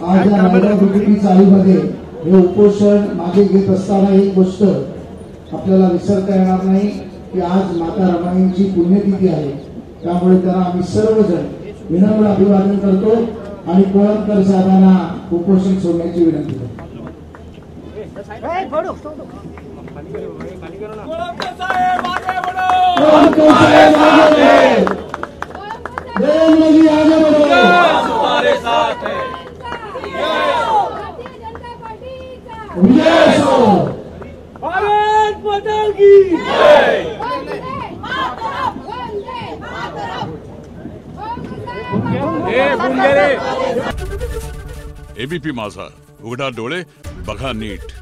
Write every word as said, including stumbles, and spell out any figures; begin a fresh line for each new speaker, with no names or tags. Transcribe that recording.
आज या महिला दुर्बिणी चालीमध्ये हे उपोषण मागे घेत असताना एक गोष्ट आपल्याला विसरता येणार नाही की आज माता रमाईंची पुण्यतिथी आहे। त्यामुळे त्यांना आम्ही सर्वजण विनम्र अभिवादन करतो आणि कोळंबकर साहेबांना उपोषण सोडण्याची विनंती करतो। मोदी आगे बढ़ो, हमारे साथ है। विजय हो, भारत माता की जय।
एबीपी माझा, उघडा डोळे बघा नीट।